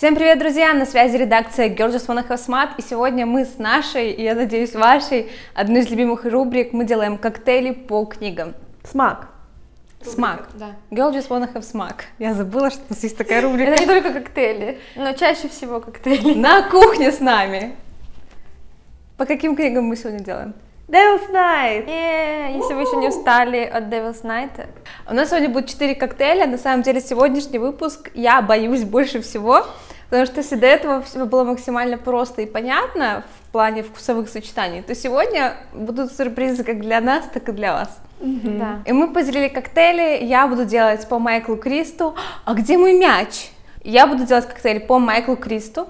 Всем привет, друзья! На связи редакция Girls Just Wanna Have Smart, и сегодня мы с нашей, и я надеюсь, вашей, одной из любимых рубрик, мы делаем коктейли по книгам. Смак. Смак. Да. Girls Just Wanna Have Смак. Я забыла, что у нас есть такая рубрика. Это не только коктейли, но чаще всего коктейли. На кухне с нами. По каким книгам мы сегодня делаем? Devil's Night. Если вы еще не устали от Devil's Night. У нас сегодня будет 4 коктейля. На самом деле сегодняшний выпуск я боюсь больше всего, потому что если до этого все было максимально просто и понятно в плане вкусовых сочетаний, то сегодня будут сюрпризы как для нас, так и для вас. Да. И мы поделили коктейли. Я буду делать по Майклу Кристу. А где мой мяч? Я буду делать коктейль по Майклу Кристу.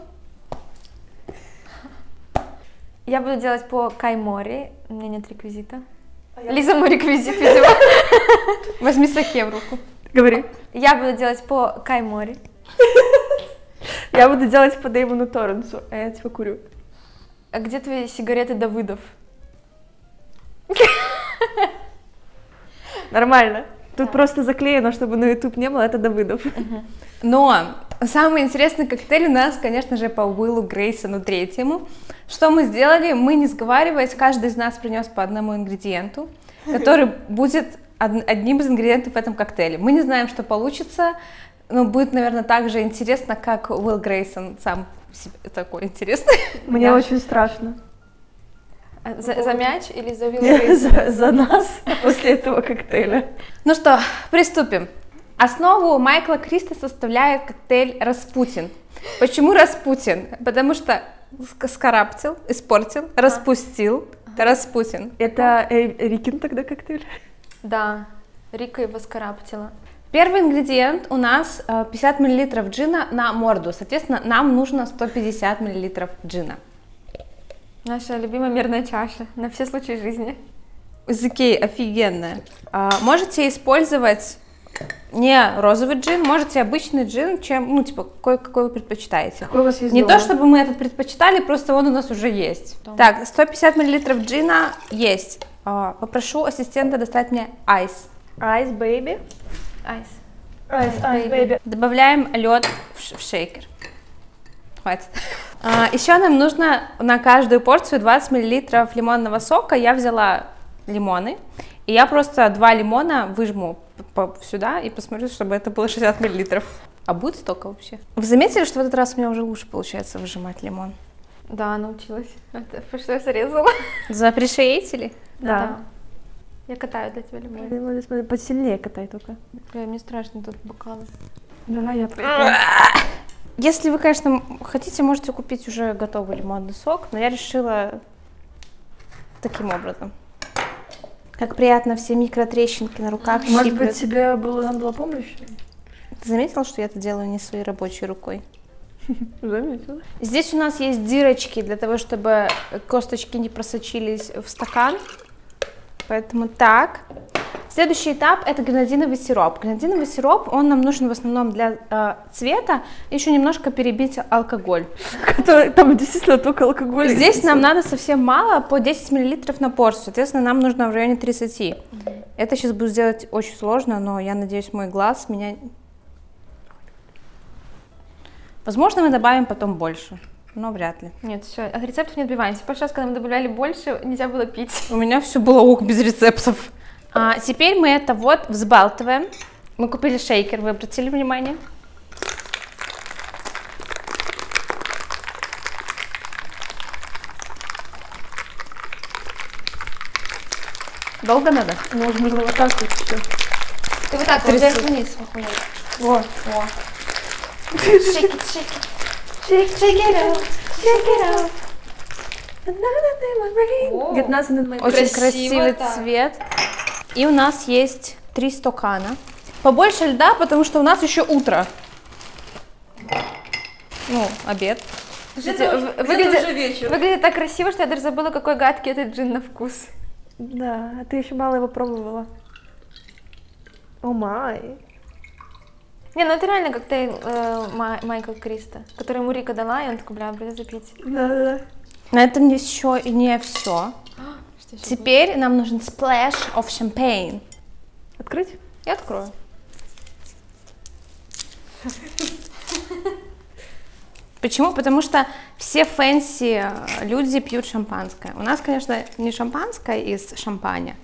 Я буду делать по Кай Мори. У меня нет реквизита. Лиза, мой реквизит, видимо. Возьми саке в руку. Говори. Я буду делать по Кай Мори. Я буду делать по Дэймону Торренсу, а я типа курю. А где твои сигареты Давыдов? Нормально. Тут просто заклеено, чтобы на YouTube не было, это Давыдов. Но самый интересный коктейль у нас, конечно же, по Уиллу Грейсону третьему. Что мы сделали? Мы, не сговариваясь, каждый из нас принес по одному ингредиенту, который будет одним из ингредиентов в этом коктейле. Мы не знаем, что получится, но будет, наверное, так же интересно, как Уилл Грейсон сам себе такой интересный. Мне Да. очень страшно. За мяч или за Уилла Грейсона? За нас после этого коктейля. Ну что, приступим. Основу Майкла Криста составляет коктейль Распутин. Почему Распутин? Потому что скараптил, испортил, распустил, Распутин. Это Рикин тогда коктейль? Да, Рика его скараптила. Первый ингредиент у нас 50 мл джина на морду. Соответственно, нам нужно 150 мл джина. Наша любимая мерная чаша на все случаи жизни. Из Икеи офигенная. Можете использовать не розовый джин, можете обычный джин, чем, ну, типа, какой вы предпочитаете. Какой у вас есть Не дома? то, чтобы мы этот предпочитали, просто он у нас уже есть. Да. Так, 150 мл джина есть. Попрошу ассистента достать мне айс. Айс, бэйби. Айс. Айс, Baby. бэйби. Добавляем лед в шейкер. Хватит. Еще нам нужно на каждую порцию 20 мл лимонного сока. Я взяла лимоны, и я просто 2 лимона выжму сюда и посмотрю, чтобы это было 60 мл. А будет столько вообще? Вы заметили, что в этот раз у меня уже лучше получается выжимать лимон? Да, научилась. Это что я зарезала? Запрещаете? Да. Я катаю для тебя лимон. Смотри, посильнее катай только. Бля, мне страшно тут бокалы. Да, я Если вы, конечно, хотите, можете купить уже готовый лимонный сок, но я решила таким образом. Как приятно, все микротрещинки на руках Может щиплют. быть, тебе надо была помощь? Ты заметила, что я это делаю не своей рабочей рукой? Заметила. Здесь у нас есть дырочки для того, чтобы косточки не просочились в стакан. Поэтому так. Следующий этап – это гранадиновый сироп. Гранадиновый сироп, он нам нужен в основном для цвета, еще немножко перебить алкоголь. Там действительно только алкоголь. Здесь нам надо совсем мало, по 10 мл на порцию, соответственно, нам нужно в районе 30. Это сейчас буду сделать очень сложно, но я надеюсь, мой глаз меня... Возможно, мы добавим потом больше, но вряд ли. Нет, все, от рецептов не отбиваемся. В прошлый раз, когда мы добавляли больше, нельзя было пить. У меня все было ок, без рецептов. Теперь мы это вот взбалтываем. Мы купили шейкер, вы обратили внимание? Долго надо? Можно вот так вот все. Ты вот так вот вверх-вниз. Вот. Shake it, shake it. Shake it out, shake it out. Get nothing in my Очень Красиво красивый так. цвет. И у нас есть 3 стакана. Побольше льда, потому что у нас еще утро. Ну, обед. Слушайте, выглядит так красиво, что я даже забыла, какой гадкий этот джин на вкус. Да, а ты еще мало его пробовала. О май. Не, ну это реально коктейль Майкла Криста, который ему Рика дала, и он такой, бля, придется пить. Да. Но это еще и не все. Теперь нам нужен splash of champagne. Открыть? Я открою. Почему? Потому что все фэнси люди пьют шампанское. У нас, конечно, не шампанское из шампаня,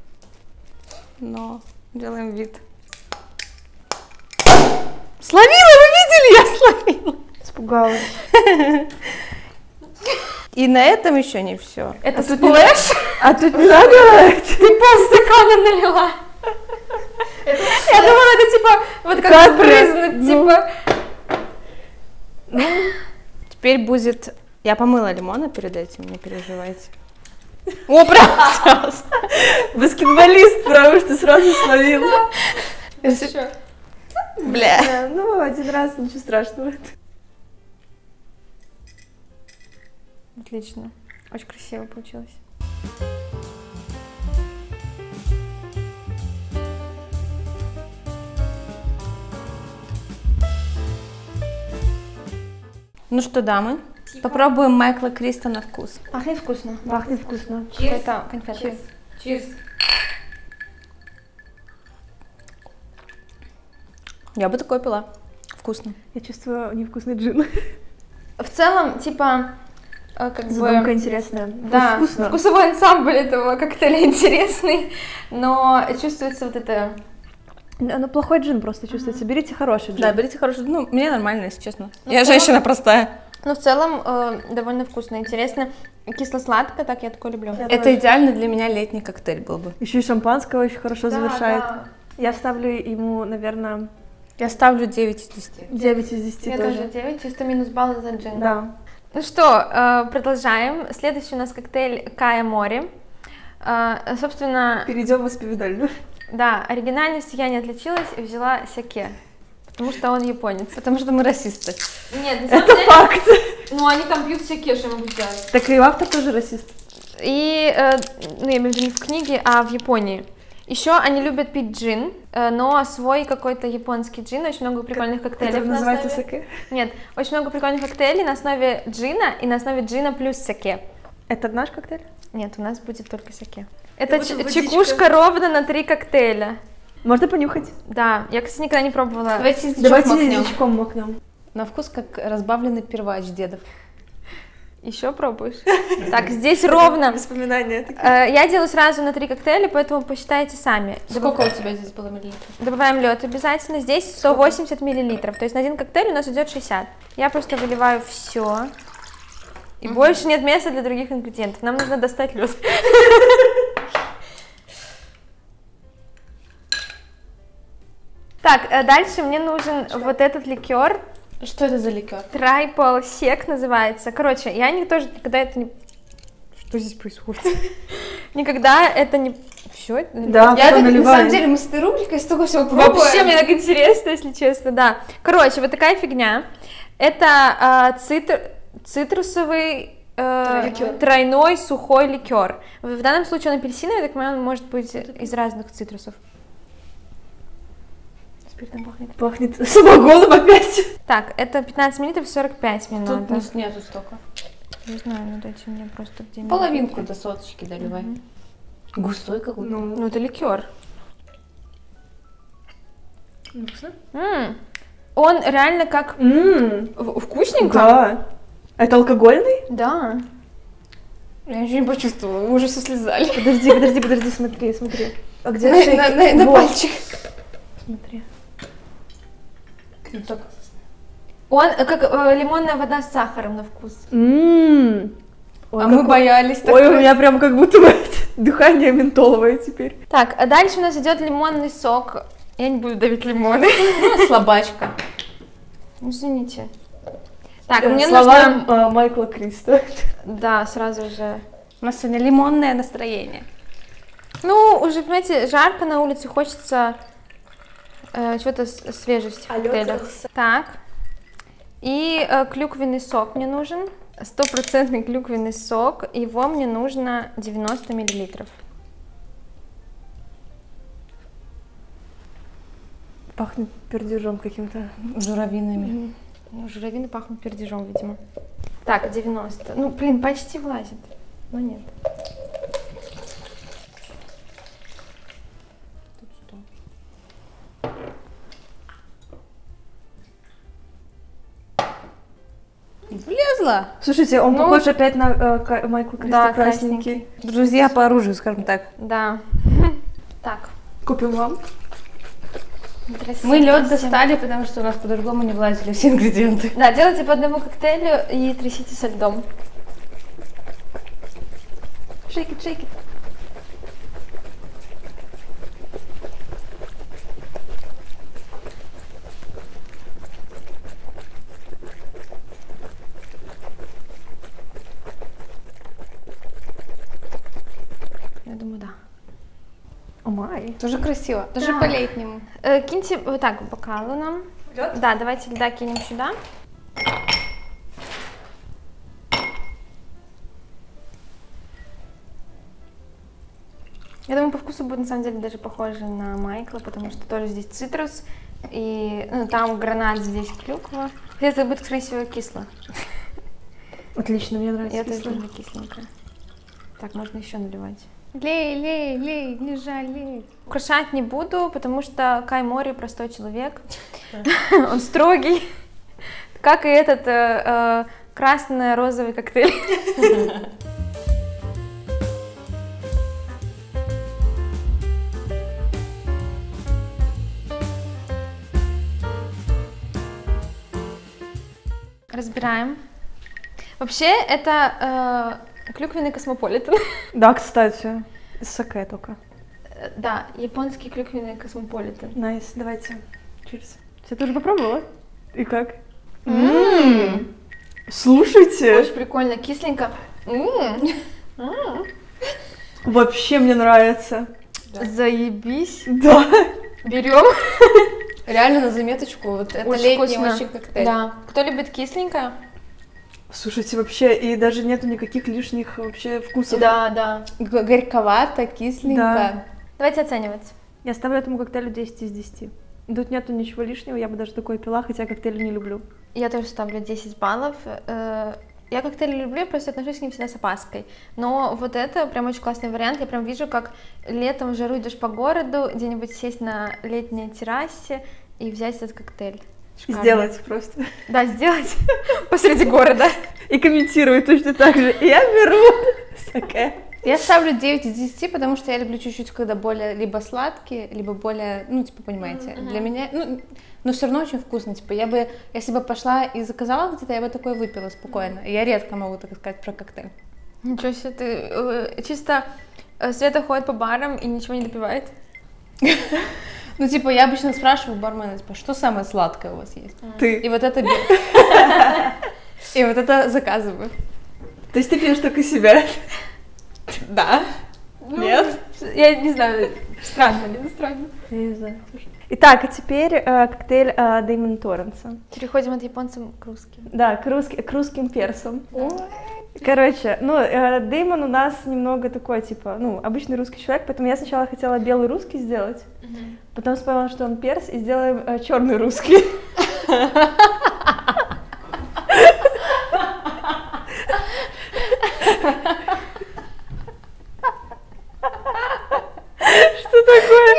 но делаем вид. Словила, вы видели? Я словила. Испугалась. И на этом еще не все. Это сплэш? А тут не надо? Ты полстакана налила. Я думала, это типа, вот как Капля. спрызнуть, типа. Теперь будет... Я помыла лимона перед этим, не переживайте. О, правда! Баскетболист, потому что сразу словил. Бля. Да, ну, один раз, ничего страшного. Отлично. Очень красиво получилось. Ну что, дамы, попробуем Майкла Криста на вкус. Пахнет вкусно. Пахнет вкусно. Какой-то конфеты. Чиз. Я бы такое пила. Вкусно. Я чувствую невкусный джин. В целом, типа, как Задумка бы... интересная. Да, Вкусно. вкусовой ансамбль этого коктейля интересный, но чувствуется вот это... Ну, плохой джин просто чувствуется. Берите хороший джин. Да, берите хороший. Ну, мне нормально, если честно. Ну, Я в целом- женщина простая. Но в целом довольно вкусно, интересно. Кисло-сладко, так я такое люблю. Это идеально для меня летний коктейль был бы. Еще и шампанское очень хорошо Да, завершает. да. Я ставлю ему, наверное, Я ставлю 9 из 10. 9 из 10 Я тоже 9, чисто минус балл за джин. Да. Ну что, продолжаем. Следующий у нас коктейль Кая Мори. Собственно, Перейдем в исповедальную. да, оригинальностью я не отличилась и взяла саке, потому что он японец. Потому что мы расисты. Нет, на самом Это деле, факт. ну они там пьют саке, что я могу сделать? Так и автор тоже расист. И, ну я имею в виду не в книге, а в Японии. Еще они любят пить джин, но свой какой-то японский джин, очень много прикольных коктейлей. Который на называется основе- саке. Нет, очень много прикольных коктейлей на основе джина и на основе джина плюс саке. Это наш коктейль? Нет, у нас будет только саке. Это будто водичка. чекушка ровно на 3 коктейля. Можно понюхать? Да, я, кстати, никогда не пробовала. Давайте язычок Давайте макнем. язычком макнем. На вкус как разбавленный первач дедов. Еще пробуешь? Так, здесь ровно. Воспоминания. Я делаю сразу на 3 коктейля, поэтому посчитайте сами. Сколько у тебя здесь было миллилитров? Добавляем лед обязательно. Здесь 180 миллилитров. То есть на один коктейль у нас идет 60. Я просто выливаю все. И больше нет места для других ингредиентов. Нам нужно достать лед. Так, дальше мне нужен вот этот ликер. Что это за ликер? Трайпл сек называется. Короче, я тоже никогда это не... Что здесь происходит? Никогда это не... Все? Да, Я кто так, на самом наливает? деле, мы с этой рубрикой столько всего пробуем. Вообще, мне так интересно, если честно, да. Короче, вот такая фигня. Это цитрусовый тройной сухой ликер. В данном случае он апельсиновый, я так понимаю, он может быть из разных цитрусов. Спиртом пахнет. Пахнет самогоном опять. Так, это 15 мл 45 минут. Тут надо. нету столько. Не знаю, ну дайте мне просто где Половинку до соточки доливай. Густой какой-то. Ну, это ликер. Вкусно? Он реально как... Вкусненько? Да. Это алкогольный? Да. Я еще не почувствовала, мы уже все слезали. Подожди, смотри. А где шейк? На Вот. пальчик. Смотри. Он как лимонная вода с сахаром на вкус. Ой, А мы боялись так. Ой, у меня прям как будто бы дыхание ментоловое теперь. Так, а дальше у нас идет лимонный сок. Я не буду давить лимоны. Слабачка. Извините. Так, мне Слова нужно... Майкла Криста. Да, сразу же. У нас сегодня лимонное настроение. Ну, уже, понимаете, жарко на улице, хочется чего-то свежести в А лёд коктейлях. за- Так. И клюквенный сок мне нужен. 100% клюквенный сок. Его мне нужно 90 миллилитров. Пахнет пердежом каким-то. Журавинами. Ну, журавины пахнут пердежом, видимо. Так, 90. Ну, блин, почти влазит. Но нет. Влезла. Слушайте, он Ну, похож опять на Майкла Криста, да, красненький. Друзья по оружию, скажем так. Да. Так. Купим вам. Мы лед достали, потому что у нас по-другому не влазили все ингредиенты. Да, делайте по одному коктейлю и трясите со льдом. Shake it, shake it. Я думаю, да. О май. Тоже красиво, тоже Да. по-летнему. Киньте вот так бокалы нам. Лёд? Да, давайте льда кинем сюда. Я думаю, по вкусу будет на самом деле даже похоже на Майкла, потому что тоже здесь цитрус, и там гранат, здесь клюква. Хотя это будет, скорее всего, кисло. Отлично, мне нравится. Я тоже кислое. люблю кисленькое. Так, можно еще наливать. Лей, лей, лей, не жалей. Украшать не буду, потому что Кай Мори простой человек. Он строгий, как и этот красно-розовый коктейль. Разбираем. Вообще, это клюквенный космополитен. Да, кстати. С саке только. Да, японский клюквенный космополитен. Найс, давайте. Cheers. Ты тоже попробовала? И как? Слушайте, Очень прикольно, кисленько. вообще мне нравится. Заебись. Да. Берем. Реально на заметочку, вот это Очень летний вкусно. очень коктейль. Да. Кто любит кисленькое? Слушайте, вообще, и даже нету никаких лишних вообще вкусов. Да. Горьковато, кисленько. Да. Давайте оценивать. Я ставлю этому коктейлю 10 из 10. Тут нету ничего лишнего, я бы даже такое пила, хотя коктейли не люблю. Я тоже ставлю 10 баллов. Я коктейли люблю, я просто отношусь к ним всегда с опаской. Но вот это прям очень классный вариант. Я прям вижу, как летом в жару идешь по городу, где-нибудь сесть на летней террасе и взять этот коктейль. Шикарно. Сделать просто. Да, сделать посреди города. И комментировать точно так же. Я беру саке. Я ставлю 9 из 10, потому что я люблю чуть-чуть, когда более либо сладкие, либо более, ну, типа, понимаете, для меня, но все равно очень вкусно, типа, я бы, если бы пошла и заказала где-то, я бы такое выпила спокойно. Я редко могу так сказать про коктейль. Ничего себе, ты чисто Света ходит по барам и ничего не допивает? Ну, типа, я обычно спрашиваю бармена, типа, что самое сладкое у вас есть? Ты. И вот это и вот это заказываю. То есть ты пьешь только себя? Да. Нет? Я не знаю, странно, не странно. Я не знаю. Итак, а теперь коктейль Дэймон Торренса. Переходим от японцев к русским. Да, к русским персам. Короче, Дэймон у нас немного такой, типа, обычный русский человек, поэтому я сначала хотела белый русский сделать, потом вспомнила, что он перс, и сделаем черный русский. Что такое?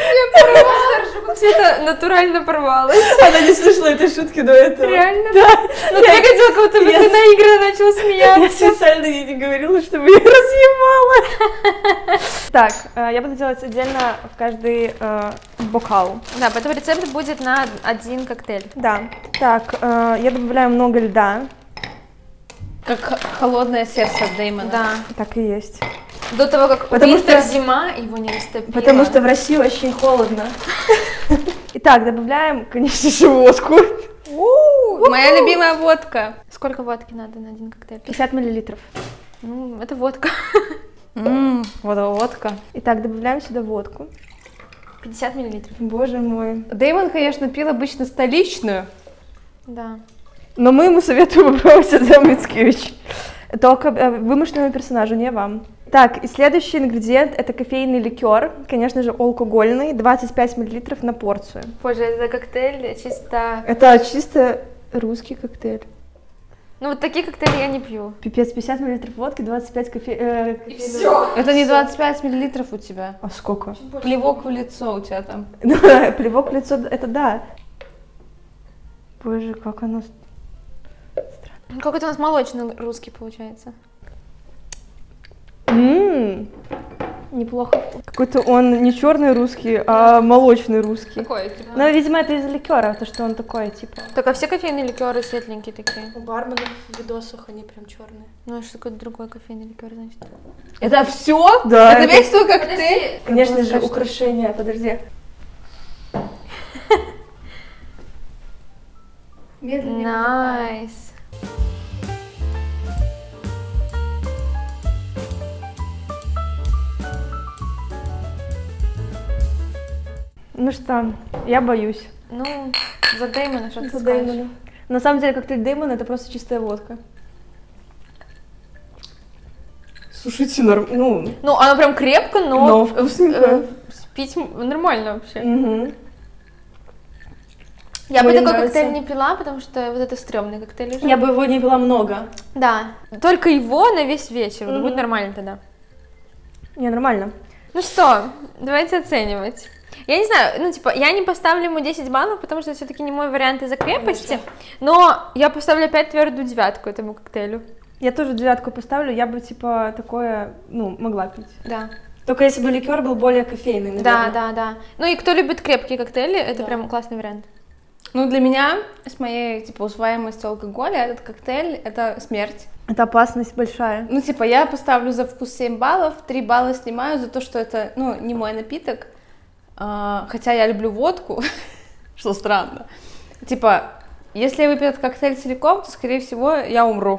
Света натурально порвалась. Она не слышала этой шутки до этого. Реально? Да. Ну ты хотела, как будто бы ты наигранно начала Я смеяться. специально ей не говорила, чтобы я разъемала. Так, я буду делать отдельно в каждый бокал. Да, поэтому рецепт будет на один коктейль. Да. Так, я добавляю много льда. Как холодное сердце Дэймона. Да. Так и есть. До того, как Потому Винтер что- зима, его не растопила. Потому что в России очень холодно. Итак, добавляем, конечно же, водку. Моя любимая водка. Сколько водки надо на один коктейль? 50 миллилитров. Ну, это водка. Водка. Итак, добавляем сюда водку. 50 миллилитров. Боже мой. Дэймон, конечно, пил обычно столичную. Да. Но мы ему советуем попробовать Адам Мицкевич. Только вымышленному персонажу, не вам. Так, и следующий ингредиент – это кофейный ликер, конечно же, алкогольный, 25 мл на порцию. Боже, это коктейль чисто... Это чисто русский коктейль. Ну, вот такие коктейли я не пью. Пипец, 50 мл водки, 25 Все. Это не 25 миллилитров у тебя. А сколько? Плевок в лицо у тебя там. Ну, плевок в лицо, это да. Боже, как оно... Какой-то у нас молочный русский получается. Неплохо. Какой-то он не черный русский, а молочный русский. Какой? Типа? Ну, видимо, это из ликера, то что он такой, типа. Только все кофейные ликеры светленькие такие. У барменов в видосах они прям черные. Ну, что какой-то другой кофейный ликер, значит. Это все? Да. Это весь твой коктейль? Конечно же, украшение, подожди. Найс. Ну что, я боюсь. Ну, за Дэймона что ты За скажешь? Дэймона. На самом деле, коктейль Дэймона это просто чистая водка. Слушайте, ну... Ну, оно прям крепко, но вкусненько. пить нормально вообще. Угу. Я бы Мне такой нравится. коктейль не пила, потому что вот это стрёмный коктейль уже. Я бы его не пила много. Да, только его на весь вечер, вот будет нормально тогда. Не, нормально. Ну что, давайте оценивать. Я не знаю, ну типа, я не поставлю ему 10 баллов, потому что это все-таки не мой вариант из-за крепости, но я поставлю опять твердую 9 этому коктейлю. Я тоже 9 поставлю, я бы типа такое, ну, могла пить. Да. Только если бы ликер был более кофейный, наверное. Да. Ну и кто любит крепкие коктейли, это прям классный вариант. Ну, для меня, с моей, типа, усваиваемостью алкоголя, этот коктейль — это смерть. Это опасность большая. Ну, типа, я поставлю за вкус 7 баллов, 3 балла снимаю за то, что это, ну, не мой напиток, хотя я люблю водку, что странно. Типа, если я выпью этот коктейль целиком, то, скорее всего, я умру.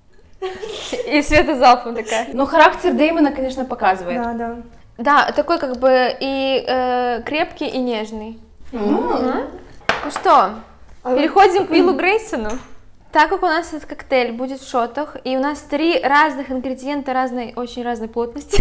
И Света залпом такая. Но характер Дэймона, конечно, показывает. Да. Да, такой как бы и крепкий, и нежный. Ну что, переходим к Уиллу Грейсону. Так как у нас этот коктейль будет в шотах, и у нас 3 разных ингредиента очень разной плотности,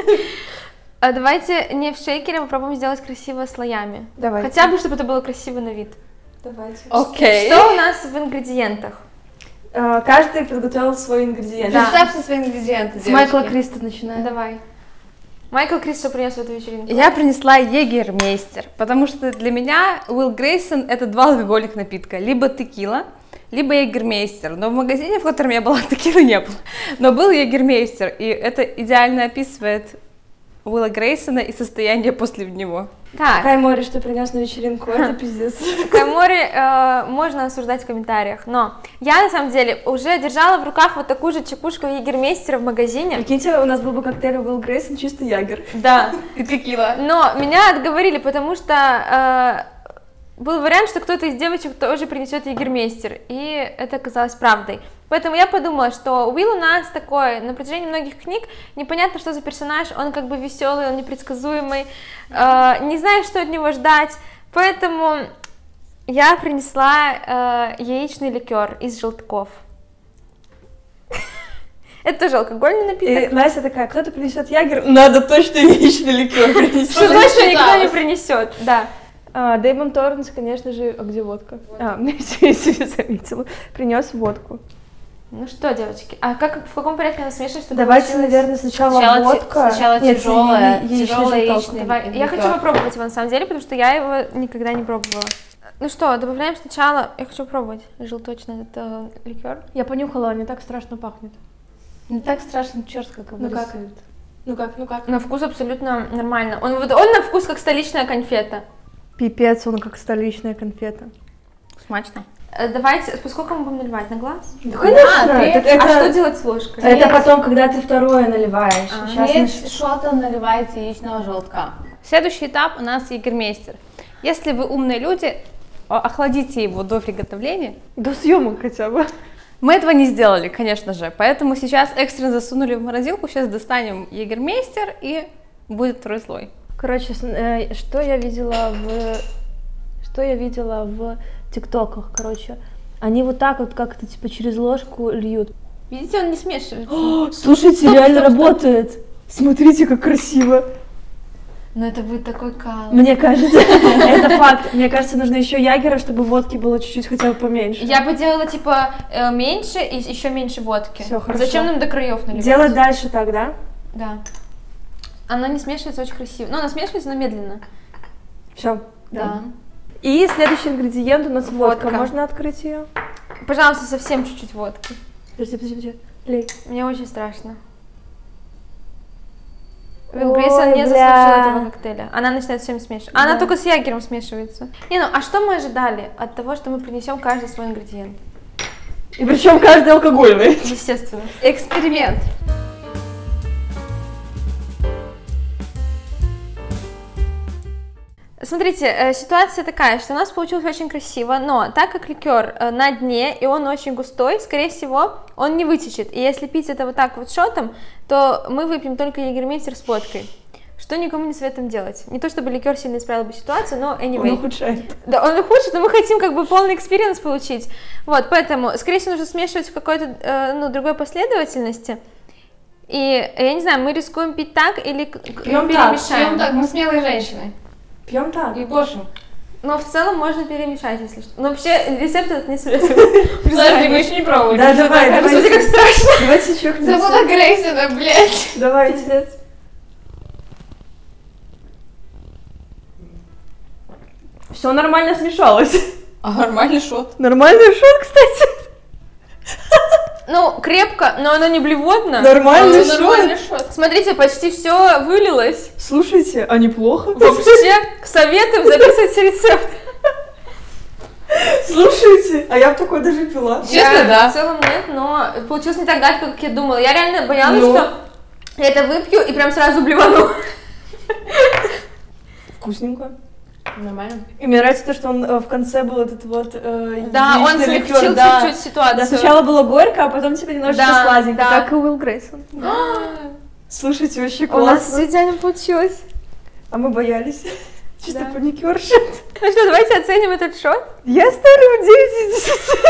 давайте не в шейкере, попробуем сделать красиво слоями. Давайте. Хотя бы, чтобы это было красиво на вид. Давайте. Окей. Что у нас в ингредиентах? Каждый подготовил свой ингредиент. Да. Представьте свои ингредиенты, С Майкла девочки. Криста начинаем. Давай. Майкл Крис что принес в эту вечеринку? Я принесла егермейстер, потому что для меня Уилл Грейсон — это 2 алкогольных напитка, либо текила, либо егермейстер, но в магазине, в котором я была, текилы не было, но был егермейстер, и это идеально описывает Уилла Грейсона и состояние после него. Так, Кай Мори, что принес на вечеринку, это пиздец. Каймори можно осуждать в комментариях, но я на самом деле уже держала в руках вот такую же чекушку егермейстера в магазине. Прикиньте, у нас был бы коктейль Уилл Грейсон, чисто ягер. Да, И текила. но меня отговорили, потому что был вариант, что кто-то из девочек тоже принесет егермейстер, и это оказалось правдой. Поэтому я подумала, что Уилл у нас такой, на протяжении многих книг, непонятно, что за персонаж, он как бы веселый, он непредсказуемый, не знаешь, что от него ждать, поэтому я принесла яичный ликер из желтков. Это тоже алкогольный И напиток, Настя такая, кто-то принесет ягер, надо точно яичный ликер принести. что точно никто не принесет, да. Дэймон Торренс, конечно же, а где водка? Я себе заметила. Принес водку. Ну что, девочки, а в каком порядке надо смешивать, чтобы Давайте, получилось? наверное, сначала водка. Сначала Нет, тяжелая, яичный тяжелый желток. яичный. Давай, я хочу попробовать его на самом деле, потому что я его никогда не пробовала. Ну что, добавляем сначала, я хочу пробовать желточный этот ликер. Я понюхала, не так страшно пахнет. Не так страшно, черт, как его Ну как? рисуют. Ну как? На вкус абсолютно нормально. Он на вкус как столичная конфета. Пипец, он как столичная конфета. Смачно. Давайте, поскольку мы будем наливать на глаз? Да, конечно! А что делать с ложкой? Это потом, когда ты второе наливаешь. Нет, шота наливайте яичного желтка. Следующий этап у нас егермейстер. Если вы умные люди, охладите его до приготовления. До съемок хотя бы. Мы этого не сделали, конечно же, поэтому сейчас экстренно засунули в морозилку, сейчас достанем егермейстер и будет второй слой. Короче, что я видела в ТикТоках, короче. Они вот так вот как-то типа через ложку льют. Видите, он не смешивается. Слушайте, реально работает. Смотрите, как красиво. Но это будет такой кал. Мне кажется, это факт. Мне кажется, нужно еще ягера, чтобы водки было чуть-чуть хотя бы поменьше. Я бы делала типа меньше и еще меньше водки. Всё, хорошо. Зачем нам до краев наливать? Делать дальше так, да? Да. Она не смешивается очень красиво. Ну, она смешивается, но медленно. Все. Да. И следующий ингредиент у нас водка. Водка. Можно открыть ее? Пожалуйста, совсем чуть-чуть водки. Подожди. Лей. Мне очень страшно. Уилл Грейсон не заслужила этого коктейля. Она начинает всем смешивать. Она только с ягером смешивается. Не, ну а что мы ожидали от того, что мы принесем каждый свой ингредиент? И причем каждый алкогольный. Естественно. Эксперимент. Смотрите, ситуация такая, что у нас получилось очень красиво, но так как ликер на дне и он очень густой, скорее всего, он не вытечет. И если пить это вот так вот шотом, то мы выпьем только егермейстер с водкой, что никому не советуем делать. Не то чтобы ликер сильно исправил бы ситуацию, но anyway. Он ухудшает. Да, он ухудшит, но мы хотим как бы полный экспириенс получить. Вот, поэтому, скорее всего, нужно смешивать в какой-то другой последовательности. И, я не знаю, мы рискуем пить так или перемешаем? Пьем так, мы смелые женщины. Пьем так. И бошим. Но в целом можно перемешать, если что. Но вообще рецепт этот не советую. Подожди, мы еще не пробовали. Да, давай. Смотрите, как страшно. Давайте чокнемся. Забыла Грейсона, блядь. Давайте. Все нормально смешалось. А нормальный шот. Нормальный шот, кстати. Ну, крепко, но оно не блевотно. Нормальный Нормальный шот. шот. Смотрите, почти все вылилось. Слушайте, а неплохо? Вообще, советуем записывать рецепт. Слушайте, а я бы такое даже пила. Честно, да. В целом нет, но получилось не так гадко, как я думала. Я реально боялась, что я это выпью и прям сразу блевану. Вкусненько. Нормально. И мне нравится то, что он в конце был этот вот Да, он яичный смягчил ликер, да. чуть-чуть ситуацию. Да, сначала было горько, а потом типа немножечко Да, сладенько, да. как и Уилл Грейсон. У Слушайте, вообще нас классно. с идеально получилось. А мы боялись. Чисто Да. паникерши. Ну что, давайте оценим этот шот. Я ставлю 9 из 10.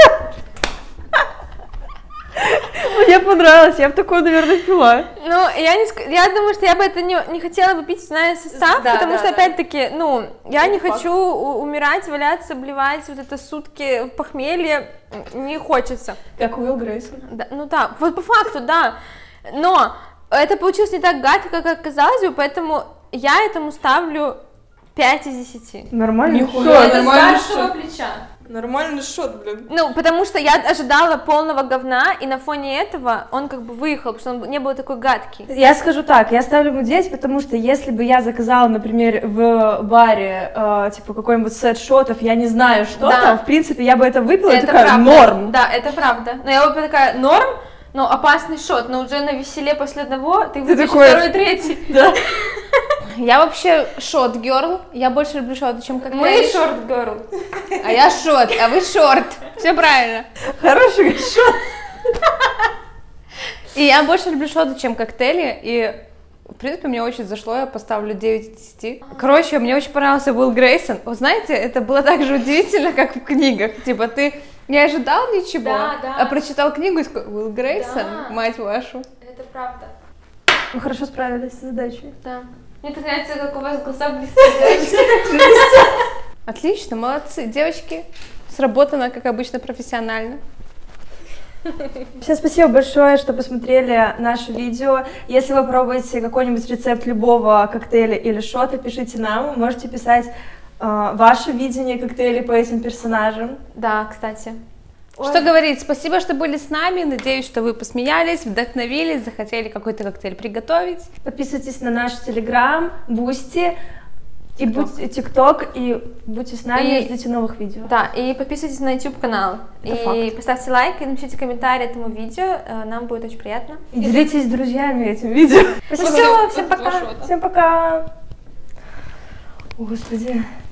Мне понравилось, я бы такое, наверное, пила. Ну, я думаю, что я бы это не хотела бы пить, зная состав, Да, потому да, что, да. опять-таки, ну, я не хочу умирать, валяться, блевать вот это сутки в похмелье, не хочется. Как Уилл Грейсон. Да, ну да, вот по факту, да, но это получилось не так гадко, как казалось бы, поэтому я этому ставлю 5 из 10. Нормальный Нихуя, шот. нормальный старшего шот. плеча. Нормальный шот, блин. Ну, потому что я ожидала полного говна, и на фоне этого он как бы выехал, потому что он не был такой гадкий. Я скажу так, я ставлю ему 10, потому что если бы я заказала, например, в баре, типа, какой-нибудь сет шотов, я не знаю, что Да. там, в принципе, я бы это выпила, и Это такая, правда. норм. Да, это правда. Но я бы такая, норм, но опасный шот, но уже на веселе после одного ты выпьешь такой- второй, третий. Да. Я вообще шот-герл. Я больше люблю шоты, чем коктейли. Мы шорт-герл. А я шот, а вы шорт. Все правильно. Хороший шот. И я больше люблю шоты, чем коктейли. И, в принципе, мне очень зашло. Я поставлю 9 из 10. Короче, мне очень понравился Уилл Грейсон. Вы знаете, это было так же удивительно, как в книгах. Типа, ты не ожидал ничего, Да, да. а прочитал книгу и такой, Уилл Грейсон, Да. мать вашу. Это правда. Мы хорошо справились с задачей. Да. Мне так нравится, как у вас глаза блестят. Отлично, молодцы. Девочки, сработано, как обычно, профессионально. Всем спасибо большое, что посмотрели наше видео. Если вы пробуете какой-нибудь рецепт любого коктейля или шота, пишите нам. Вы можете писать ваше видение коктейлей по этим персонажам. Да, кстати. Что говорить, спасибо, что были с нами. Надеюсь, что вы посмеялись, вдохновились, захотели какой-то коктейль приготовить. Подписывайтесь на наш Телеграм, Бусти, и ТикТок, и будьте с нами, И- ждите новых видео. Да, и подписывайтесь на YouTube канал. Это И факт. поставьте лайк, и напишите комментарий этому видео. Нам будет очень приятно. И делитесь с друзьями этим видео. Ну все, всем пока. Всем пока. О, Господи.